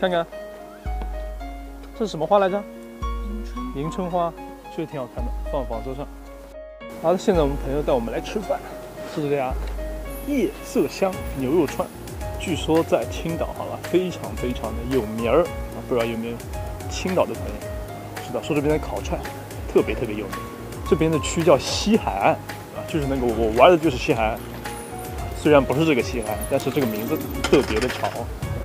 看看，这是什么花来着？迎春花，确实挺好看的，放房车上。好的，现在我们朋友带我们来吃饭，是这家夜色香牛肉串，据说在青岛，好吧，非常的有名儿啊，不知道有没有青岛的朋友知道？说这边的烤串特别有名，这边的区叫西海岸啊，就是那个我玩的就是西海岸，虽然不是这个西海岸，但是这个名字特别的潮。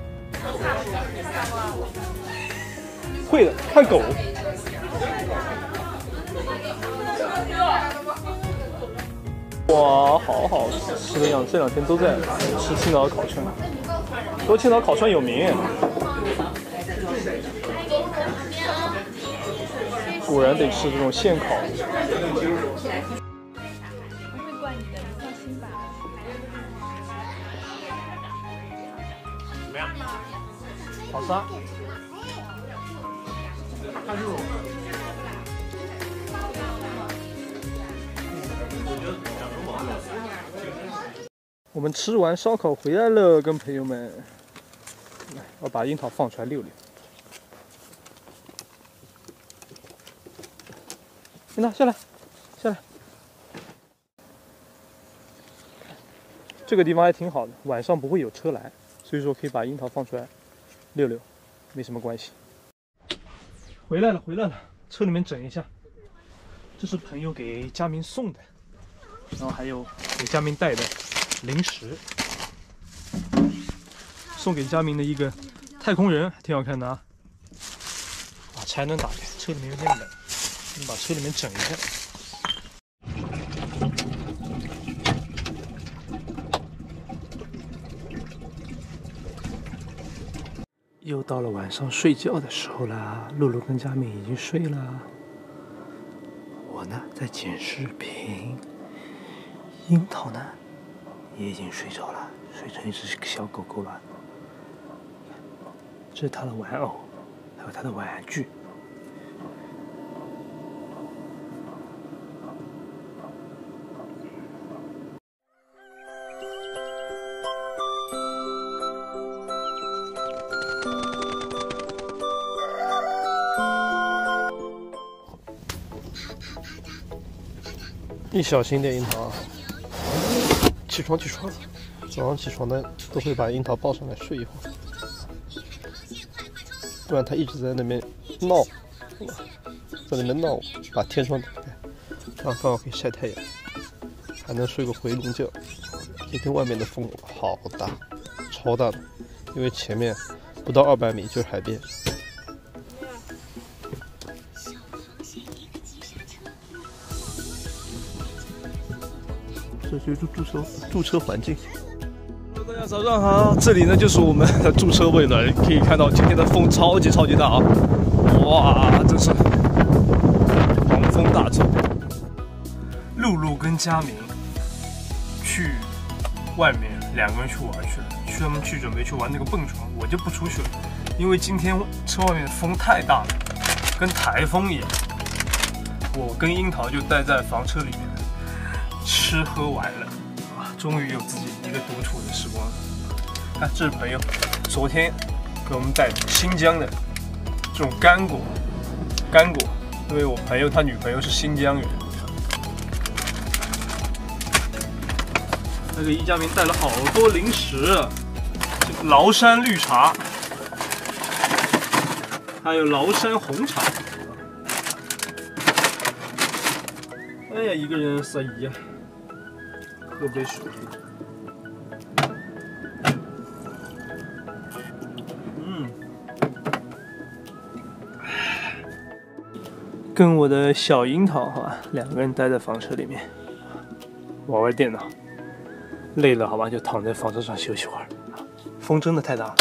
会的，看狗。哇，好吃的样子！这2天都在吃青岛的烤串，说青岛烤串有名，果然得吃这种现烤。 不会怪你的，你放心吧。 怎么样？好吃啊！看肉。我们吃完烧烤回来了，跟朋友们，来，我把樱桃放出来溜溜。樱桃下来，下来。这个地方还挺好的，晚上不会有车来，所以说可以把樱桃放出来溜溜，没什么关系。回来了，车里面整一下。这是朋友给佳明送的，然后还有给佳明带的零食，送给佳明的一个太空人，挺好看的啊。把柴能打开，车里面有点冷，我们把车里面整一下。又到了晚上睡觉的时候啦，露露跟佳明已经睡了，我呢在剪视频，樱桃呢也已经睡着了，睡成一只小狗狗了。这是它的玩偶，还有它的玩具。你小心点，樱桃啊！起床！早上起床呢，都会把樱桃抱上来睡一会儿，不然它一直在那边闹，在那边闹，把天窗打开，刚好可以晒太阳，还能睡个回笼觉。今天外面的风好大，超大的，因为前面不到200米就是海边。这就是驻车环境。大家早上好，这里呢就是我们的驻车位了。可以看到今天的风超级大啊！哇，真是狂风大作。露露跟佳明去外面2个人去玩去了，他们准备去玩那个蹦床，我就不出去了，因为今天车外面风太大了，跟台风一样。我跟樱桃就待在房车里面。吃喝玩乐啊，终于有自己一个独处的时光了。看，这是朋友昨天给我们带新疆的这种干果，因为我朋友他女朋友是新疆人。那个一佳明带了好多零食，这个崂山绿茶，还有崂山红茶。哎呀，一个人撒姨呀。喝杯水。跟我的小樱桃好吧，2个人待在房车里面玩电脑，累了好吧就躺在房车上休息会儿。风真的太大了，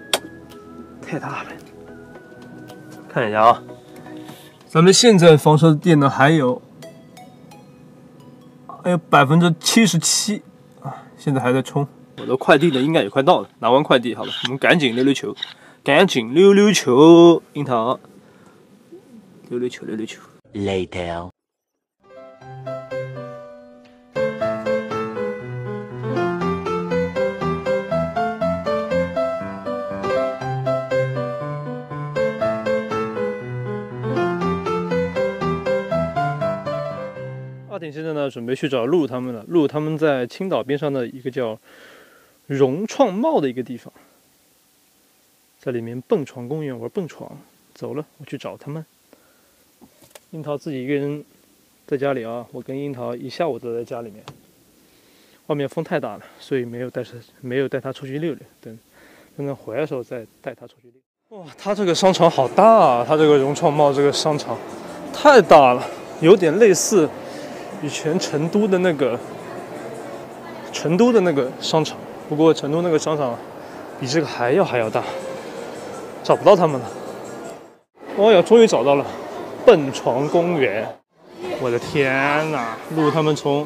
看一下啊，咱们现在房车的电呢还有77%啊，现在还在充。我的快递呢应该也快到了，拿完快递好了，我们赶紧溜溜球，樱桃，溜溜球。 Later. 准备去找露露他们了。露露他们在青岛边上的一个叫融创茂的一个地方，在里面蹦床公园玩蹦床。走了，我去找他们。樱桃自己一个人在家里啊，我跟樱桃一下午都在家里面。外面风太大了，所以没有带他出去溜溜。等他回来的时候再带他出去溜。哇，他这个商场好大啊！他这个融创茂这个商场太大了，有点类似以前成都的那个商场，不过成都那个商场比这个还要大。找不到他们了。哦呀，终于找到了，蹦床公园。我的天哪！路他们从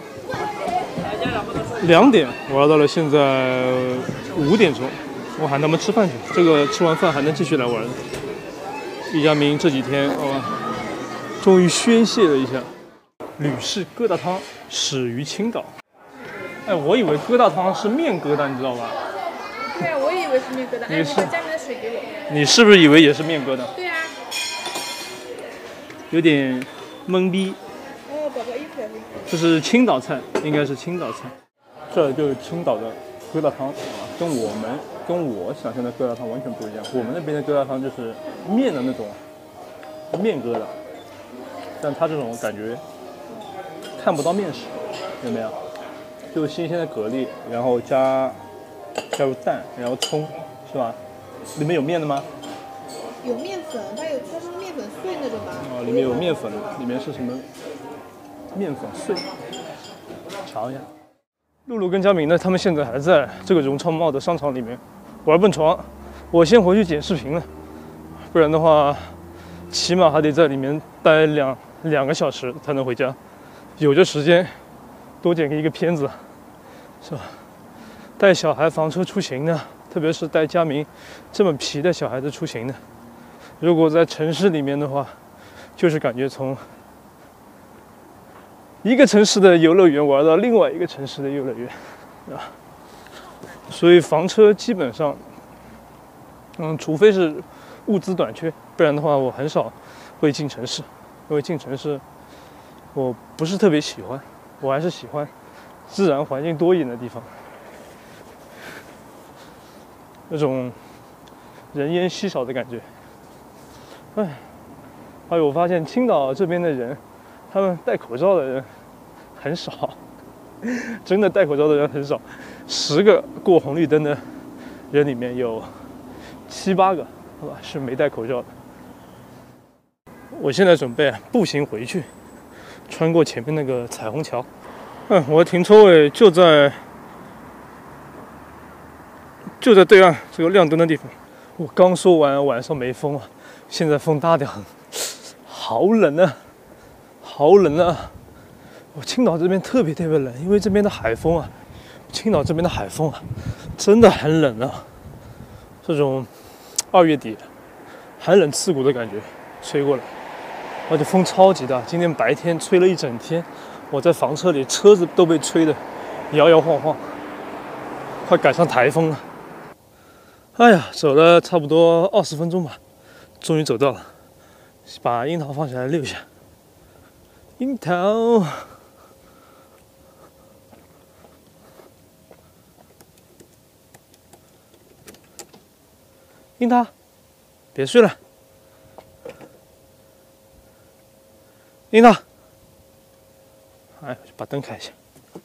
2点玩到了现在5点钟，我喊他们吃饭去。这个吃完饭还能继续来玩。易家明这几天终于宣泄了一下。吕氏疙瘩汤始于青岛。哎，我以为疙瘩汤是面疙瘩，你知道吧？ 对啊，我也以为是面疙瘩。 你是把家里的水给我。 你是不是以为也是面疙瘩？ 对啊。 有点懵逼。 哦，宝宝衣服也是。 这是青岛菜，应该是青岛菜。这就是青岛的疙瘩汤，跟我想象的疙瘩汤完全不一样。我们那边的疙瘩汤就是面的那种面疙瘩，但它这种感觉看不到面食，有没有？就是新鲜的蛤蜊，然后加入蛋，然后葱，是吧？里面有面的吗？ 有面粉，它是面粉碎那种吧？ 哦，里面有面粉，里面是什么？面粉碎。尝一下。露露跟佳明呢，他们现在还在这个融创茂的商场里面玩蹦床。我先回去剪视频了，不然的话，起码还得在里面待两个小时才能回家。有这时间，多剪一个片子，是吧？带小孩房车出行呢，特别是带佳明这么皮的小孩子出行呢，如果在城市里面的话，就是感觉从一个城市的游乐园玩到另外一个城市的游乐园，啊，所以房车基本上，除非是物资短缺，不然的话我很少会进城市，因为进城市我不是特别喜欢，我还是喜欢自然环境多一点的地方，那种人烟稀少的感觉。还有我发现青岛这边的人，他们戴口罩的人很少，真的戴口罩的人很少。10个过红绿灯的人里面有7、8个，好吧，是没戴口罩的。我现在准备步行回去，穿过前面那个彩虹桥。我的停车位就在对岸这个亮灯的地方。我刚说完晚上没风啊，现在风大得很，好冷啊！好冷啊！我青岛这边特别冷，因为这边的海风啊，青岛这边的海风啊，真的很冷啊。这种2月底寒冷刺骨的感觉吹过来，而且风超级大。今天白天吹了一整天，我在房车里，车子都被吹得摇摇晃晃，快赶上台风了。哎呀，走了差不多20分钟吧，终于走到了。把樱桃放下来溜一下。樱桃，樱桃，别睡了。樱桃，哎，把灯开一下。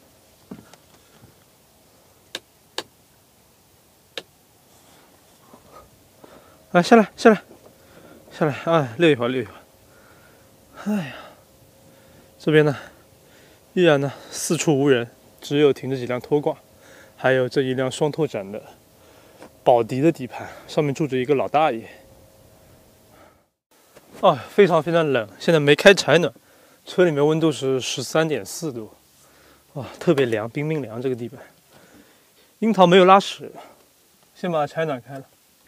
来，下来，哎，溜一会儿。哎呀，这边呢，依然呢四处无人，只有停着几辆拖挂，还有这一辆双拓展的宝迪的底盘，上面住着一个老大爷。非常冷，现在没开采暖，车里面温度是13.4度，特别凉，冰凉这个地板。樱桃没有拉屎，先把采暖开了。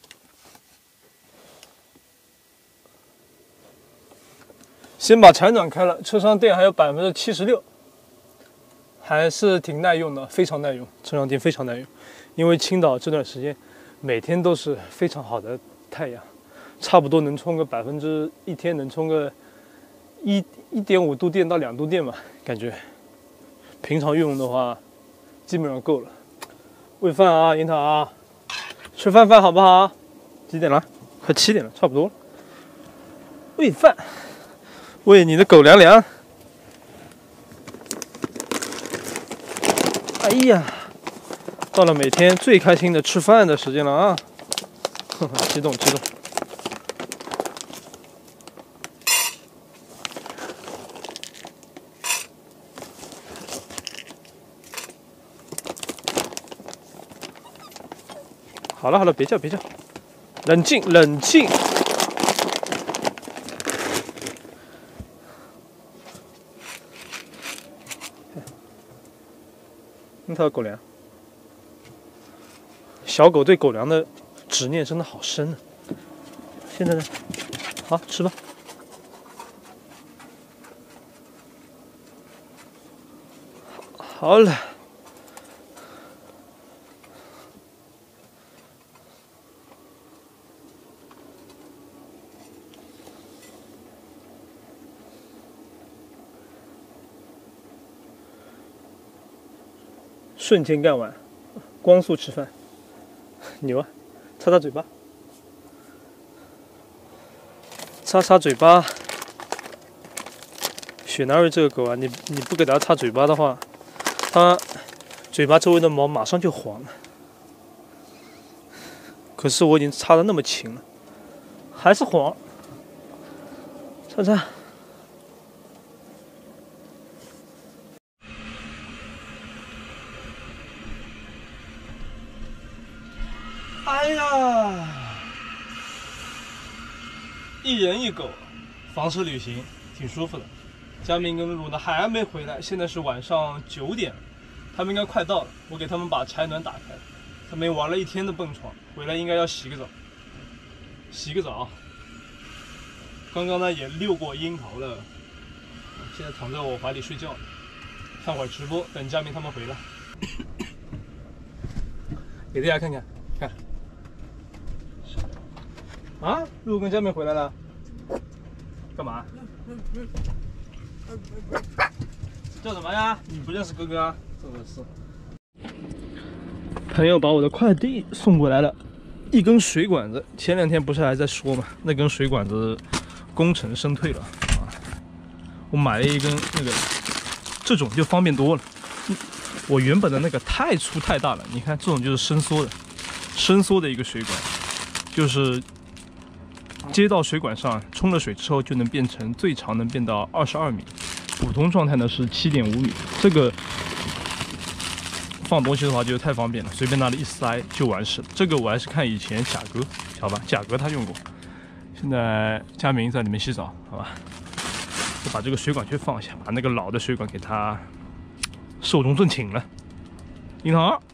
先把采暖开了，车上电还有76%，还是挺耐用的，非常耐用，车上电非常耐用。因为青岛这段时间每天都是非常好的太阳，差不多能充个一天能充个1.5度电到2度电吧，感觉平常用的话，基本上够了。喂饭啊，樱桃啊，吃饭好不好？几点了？快7点了，差不多了。喂饭，喂你的狗粮粮。哎呀，到了每天最开心的吃饭的时间了啊！呵呵，激动。好了，别叫，冷静。樱桃狗粮，小狗对狗粮的执念真的好深啊！现在呢，好吃吧。好了。瞬间干完，光速吃饭，牛啊！擦嘴巴，擦嘴巴。雪纳瑞这个狗啊，你不给它擦嘴巴的话，它嘴巴周围的毛马上就黄了。可是我已经擦得那么勤了，还是黄。擦。哎呀，一人一狗，房车旅行挺舒服的。佳明跟露露呢还没回来，现在是晚上9点了，他们应该快到了。我给他们把柴暖打开，他们玩了一天的蹦床，回来应该要洗个澡。刚刚呢也遛过樱桃了，现在躺在我怀里睡觉，看会儿直播，等佳明他们回来，给大家看。啊，露露跟佳明回来了，干嘛？叫什么呀？你不认识哥哥啊？真的是。朋友把我的快递送过来了，一根水管子。前2天不是还在说嘛，那根水管子功成身退了啊。我买了一根那个，这种就方便多了。我原本的那个太粗太大了，你看这种就是伸缩的一个水管，就是接到水管上，冲了水之后就能变成最长能变到22米，普通状态呢是7.5米。这个放东西的话就太方便了，随便拿了一塞就完事了。这个我还是看以前贾哥，好吧，贾哥他用过。现在佳明在里面洗澡，好吧，我把这个水管圈放下，把那个老的水管给它寿终正寝了。樱桃。